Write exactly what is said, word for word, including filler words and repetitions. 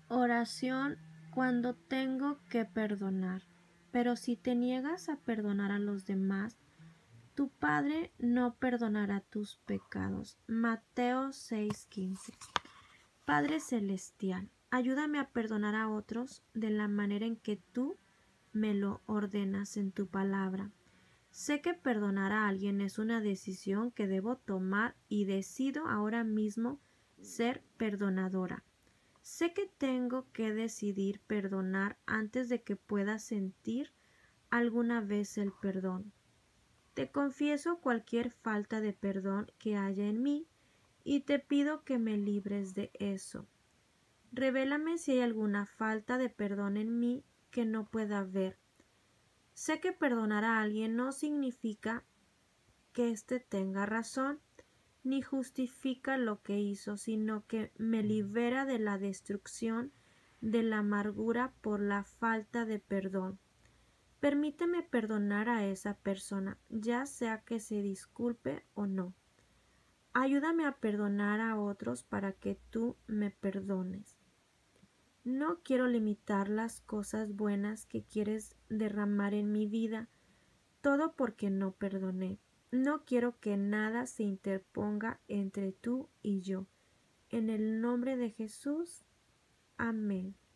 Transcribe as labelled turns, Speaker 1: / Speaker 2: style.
Speaker 1: Oración cuando tengo que perdonar. Pero si te niegas a perdonar a los demás, tu Padre no perdonará tus pecados. Mateo seis quince. Padre Celestial, ayúdame a perdonar a otros de la manera en que tú me lo ordenas en tu palabra. Sé que perdonar a alguien es una decisión que debo tomar y decido ahora mismo ser perdonadora. Sé que tengo que decidir perdonar antes de que pueda sentir alguna vez el perdón. Te confieso cualquier falta de perdón que haya en mí y te pido que me libres de eso. Revélame si hay alguna falta de perdón en mí que no pueda ver. Sé que perdonar a alguien no significa que éste tenga razón, ni justifica lo que hizo, sino que me libera de la destrucción, de la amargura por la falta de perdón. Permíteme perdonar a esa persona, ya sea que se disculpe o no. Ayúdame a perdonar a otros para que tú me perdones. No quiero limitar las cosas buenas que quieres derramar en mi vida, todo porque no perdoné. No quiero que nada se interponga entre tú y yo. En el nombre de Jesús. Amén.